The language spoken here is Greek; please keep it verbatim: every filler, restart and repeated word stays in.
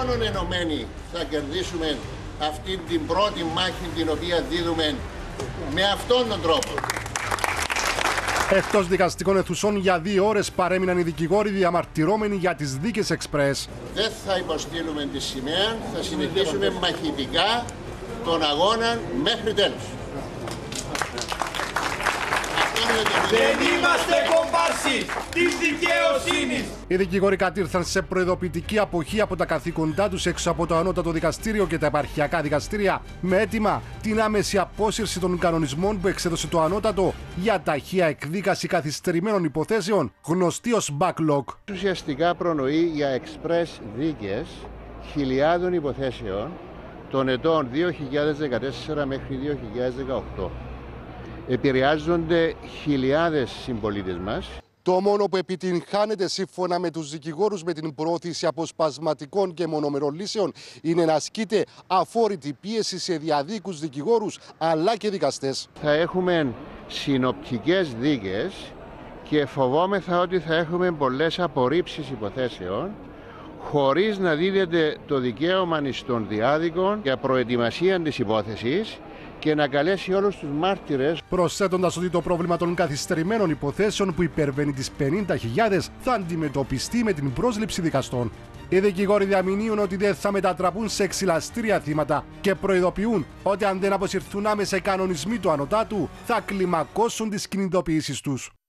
μόνον ενωμένοι θα κερδίσουμε αυτή την πρώτη μάχη την οποία δίδουμε με αυτόν τον τρόπο. Εκτός δικαστικών αιθουσών για δύο ώρες παρέμειναν οι δικηγόροι διαμαρτυρώμενοι για τις δίκες εξπρές. Δεν θα υποστείλουμε τη σημαία, θα συνεχίσουμε μαχητικά τον αγώνα μέχρι τέλους. Δεν είμαστε κομπάρσι της δικαιοσύνης. Οι δικηγόροι κατήρθαν σε προειδοποιητική αποχή από τα καθήκοντά τους έξω από το ανώτατο δικαστήριο και τα επαρχιακά δικαστήρια, με αίτημα την άμεση απόσυρση των κανονισμών που εξέδωσε το ανώτατο για ταχεία εκδίκαση καθυστερημένων υποθέσεων, γνωστή ως backlog. Ουσιαστικά προνοεί για εξπρές δίκες χιλιάδων υποθέσεων των ετών δύο χιλιάδες δεκατέσσερα μέχρι δύο χιλιάδες δεκαοκτώ. Επηρεάζονται χιλιάδες συμπολίτες μας. Το μόνο που επιτυγχάνεται σύμφωνα με τους δικηγόρους με την προώθηση αποσπασματικών και μονομερών λύσεων είναι να ασκείται αφόρητη πίεση σε διαδίκους δικηγόρους αλλά και δικαστές. Θα έχουμε συνοπτικές δίκες και φοβόμεθα ότι θα έχουμε πολλές απορρίψεις υποθέσεων χωρίς να δίδεται το δικαίωμα στον διάδικο για προετοιμασία της υπόθεσης και να καλέσει όλους τους μάρτυρες. Προσθέτοντας ότι το πρόβλημα των καθυστερημένων υποθέσεων που υπερβαίνει τις πενήντα χιλιάδες θα αντιμετωπιστεί με την πρόσληψη δικαστών. Οι δικηγόροι διαμηνύουν ότι δεν θα μετατραπούν σε εξυλαστήρια θύματα και προειδοποιούν ότι αν δεν αποσυρθούν άμεσα οι κανονισμοί του ανωτάτου θα κλιμακώσουν τις κινητοποιήσεις τους.